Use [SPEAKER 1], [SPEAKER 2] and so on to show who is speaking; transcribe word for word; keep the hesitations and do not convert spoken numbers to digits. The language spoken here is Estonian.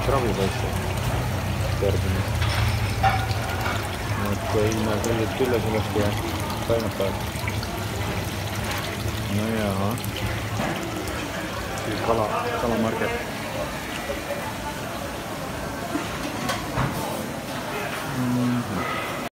[SPEAKER 1] kravipoisse Bergenis. Et eilne sõidid külla sellest ja päevapäev. No jaa. Kala, kalamarket.